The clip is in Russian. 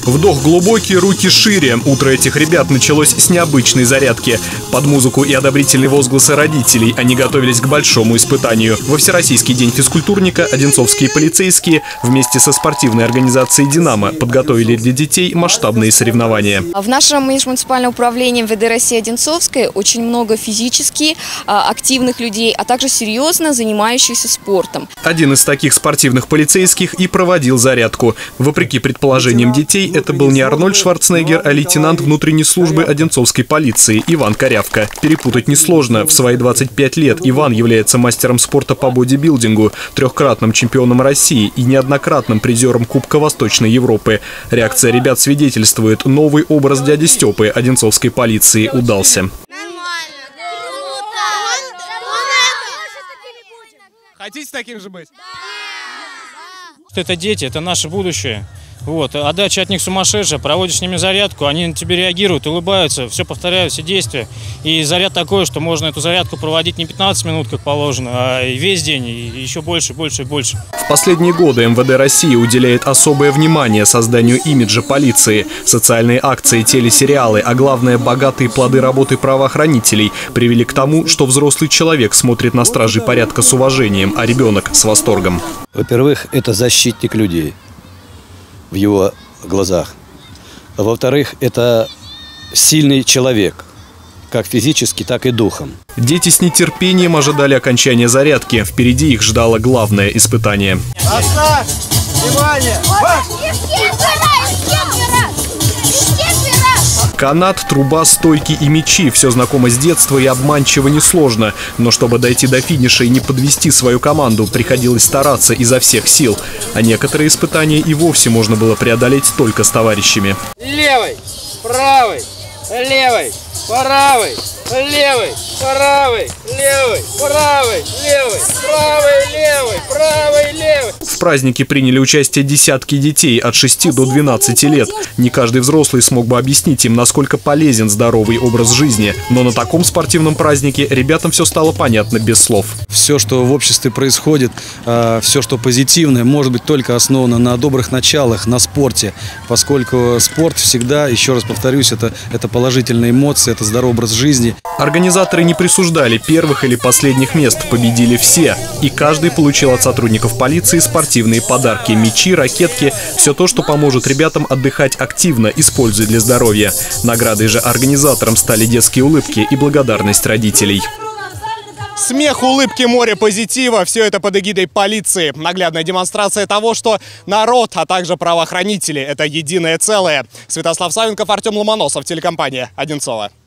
Вдох глубокий, руки шире. Утро этих ребят началось с необычной зарядки. Под музыку и одобрительные возгласы родителей они готовились к большому испытанию. Во Всероссийский день физкультурника одинцовские полицейские вместе со спортивной организацией «Динамо» подготовили для детей масштабные соревнования. В нашем межмуниципальном управлении МВД России Одинцовской очень много физически активных людей, а также серьезно занимающихся спортом. Один из таких спортивных полицейских и проводил зарядку. Вопреки предположениям детей, это был не Арнольд Шварценеггер, а лейтенант внутренней службы Одинцовской полиции Иван Корявка. Перепутать несложно. В свои 25 лет Иван является мастером спорта по бодибилдингу, трехкратным чемпионом России и неоднократным призером Кубка Восточной Европы. Реакция ребят свидетельствует, новый образ дяди Степы Одинцовской полиции удался. Хотите таким же быть? Это дети, это наше будущее. Вот. Отдача от них сумасшедшая, проводишь с ними зарядку, они на тебя реагируют, улыбаются, все повторяют, все действия. И заряд такой, что можно эту зарядку проводить не 15 минут, как положено, а весь день, и еще больше, больше и больше. В последние годы МВД России уделяет особое внимание созданию имиджа полиции. Социальные акции, телесериалы, а главное, богатые плоды работы правоохранителей привели к тому, что взрослый человек смотрит на стражей порядка с уважением, а ребенок с восторгом. Во-первых, это защитник людей в его глазах. А во-вторых, это сильный человек, как физически, так и духом. Дети с нетерпением ожидали окончания зарядки. Впереди их ждало главное испытание. Оставь! Внимание! Канат, труба, стойки и мячи. Все знакомо с детства и обманчиво несложно. Но чтобы дойти до финиша и не подвести свою команду, приходилось стараться изо всех сил. А некоторые испытания и вовсе можно было преодолеть только с товарищами. Левой, правой, левой, правой, левой, правой, левой, правой, левой, правой, левой, правой, левой. В празднике приняли участие десятки детей от 6 до 12 лет. Не каждый взрослый смог бы объяснить им, насколько полезен здоровый образ жизни. Но на таком спортивном празднике ребятам все стало понятно без слов. Все, что в обществе происходит, все, что позитивное, может быть только основано на добрых началах, на спорте. Поскольку спорт всегда, еще раз повторюсь, это положительные эмоции, это здоровый образ жизни. Организаторы не присуждали первых или последних мест, победили все. И каждый получил от сотрудников полиции спортивные подарки, мячи, ракетки, все то, что поможет ребятам отдыхать активно, используя для здоровья. Наградой же организаторам стали детские улыбки и благодарность родителей. Смех, улыбки, море позитива – все это под эгидой полиции. Наглядная демонстрация того, что народ, а также правоохранители – это единое целое. Святослав Савенков, Артем Ломоносов, телекомпания «Одинцово».